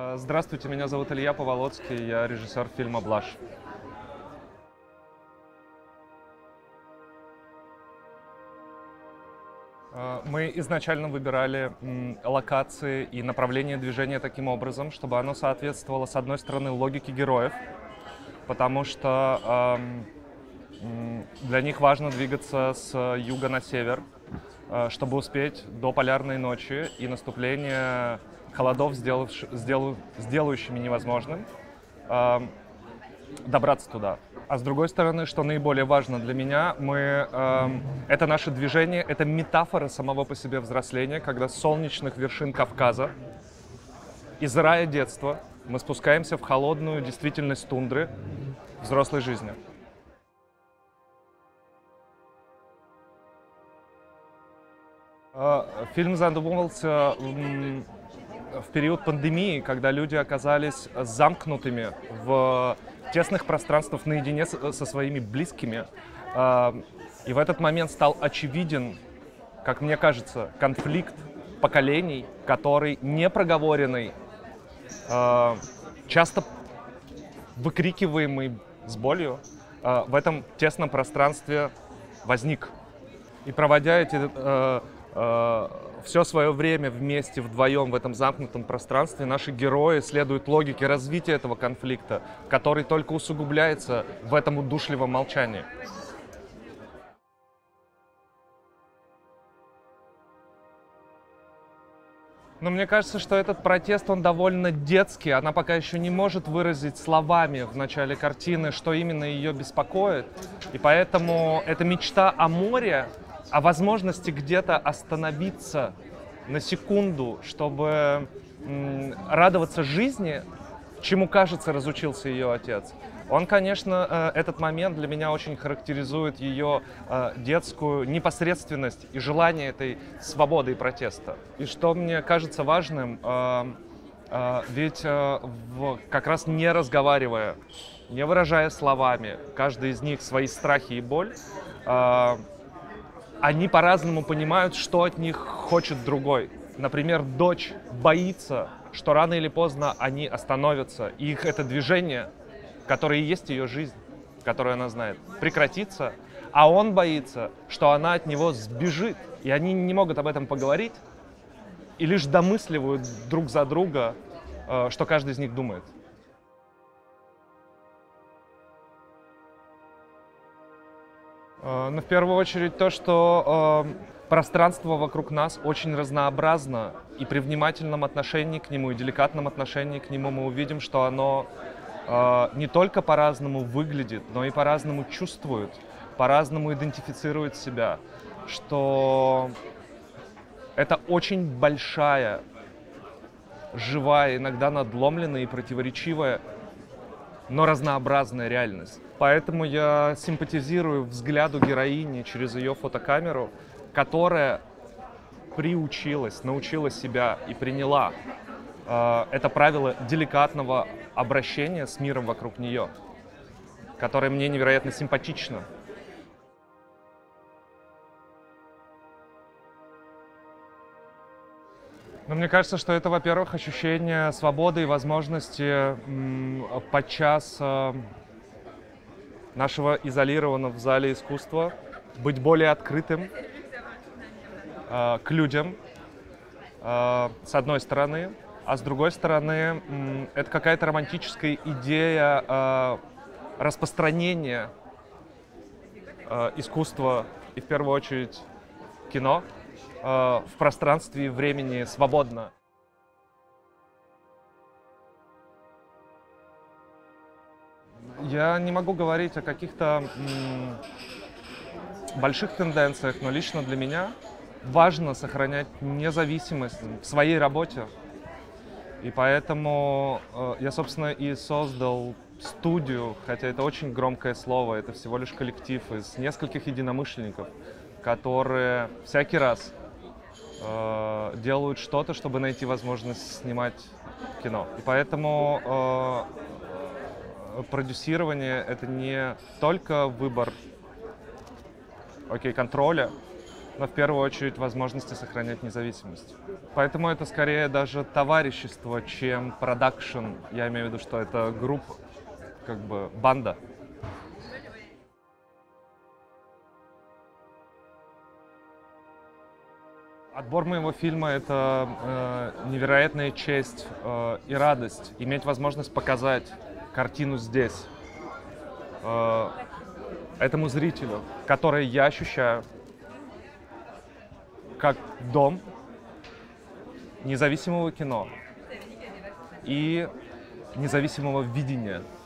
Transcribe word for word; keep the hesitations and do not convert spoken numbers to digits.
Э, Здравствуйте, меня зовут Илья Поволоцкий, я режиссер фильма «Блажь». Э, Мы изначально выбирали м, локации и направление движения таким образом, чтобы оно соответствовало, с одной стороны, логике героев, потому что эм, м, для них важно двигаться с юга на север, э, чтобы успеть до полярной ночи и наступления холодов, сделавши- сделаю- сделающими невозможным эм, добраться туда. А с другой стороны, что наиболее важно для меня, мы, эм, это наше движение, это метафора самого по себе взросления, когда с солнечных вершин Кавказа, из рая детства, мы спускаемся в холодную действительность тундры взрослой жизни. Э, Фильм задумывался м, в период пандемии, когда люди оказались замкнутыми в тесных пространствах наедине с- со своими близкими. Э, И в этот момент стал очевиден, как мне кажется, конфликт поколений, который непроговоренный, э, часто выкрикиваемый с болью, э, в этом тесном пространстве возник. И проводя эти, э, э, все свое время вместе, вдвоем в этом замкнутом пространстве, наши герои следуют логике развития этого конфликта, который только усугубляется в этом удушливом молчании. Но мне кажется, что этот протест, он довольно детский. Она пока еще не может выразить словами в начале картины, что именно ее беспокоит. И поэтому эта мечта о море, о возможности где-то остановиться на секунду, чтобы м, радоваться жизни, чему, кажется, разучился ее отец. Он, конечно, э, этот момент для меня очень характеризует ее э, детскую непосредственность и желание этой свободы и протеста. И что мне кажется важным, э, э, ведь э, в- как раз не разговаривая, не выражая словами, каждый из них свои страхи и боль, э, они по-разному понимают, что от них хочет другой. Например, дочь боится, что рано или поздно они остановятся, и их это движение, которое и есть ее жизнь, которую она знает, прекратится, а он боится, что она от него сбежит, и они не могут об этом поговорить, и лишь домысливают друг за друга, э, что каждый из них думает. Э, Ну, в первую очередь то, что э, пространство вокруг нас очень разнообразно, и при внимательном отношении к нему и деликатном отношении к нему мы увидим, что оно э, не только по-разному выглядит, но и по-разному чувствует, по-разному идентифицирует себя, что это очень большая, живая, иногда надломленная и противоречивая, но разнообразная реальность. Поэтому я симпатизирую взгляду героини через ее фотокамеру, которая приучилась, научила себя и приняла э, это правило деликатного обращения с миром вокруг нее, которое мне невероятно симпатично. Но мне кажется, что это, во-первых, ощущение свободы и возможности м, подчас э, нашего изолированного в зале искусства быть более открытым э, к людям, э, с одной стороны, а с другой стороны, м, это какая-то романтическая идея э, распространения э, искусства и, в первую очередь, кино э, в пространстве и времени свободно. Я не могу говорить о каких-то м, больших тенденциях, но лично для меня важно сохранять независимость в своей работе. И поэтому э, я, собственно, и создал студию, хотя это очень громкое слово, это всего лишь коллектив из нескольких единомышленников, которые всякий раз э, делают что-то, чтобы найти возможность снимать кино. И поэтому э, продюсирование — это не только выбор, окей, контроля, но в первую очередь возможности сохранять независимость. Поэтому это скорее даже товарищество, чем продакшн. Я имею в виду, что это группа, как бы банда. Отбор моего фильма — это э, невероятная честь э, и радость иметь возможность показать картину здесь, э, этому зрителю, который я ощущаю как дом независимого кино и независимого видения.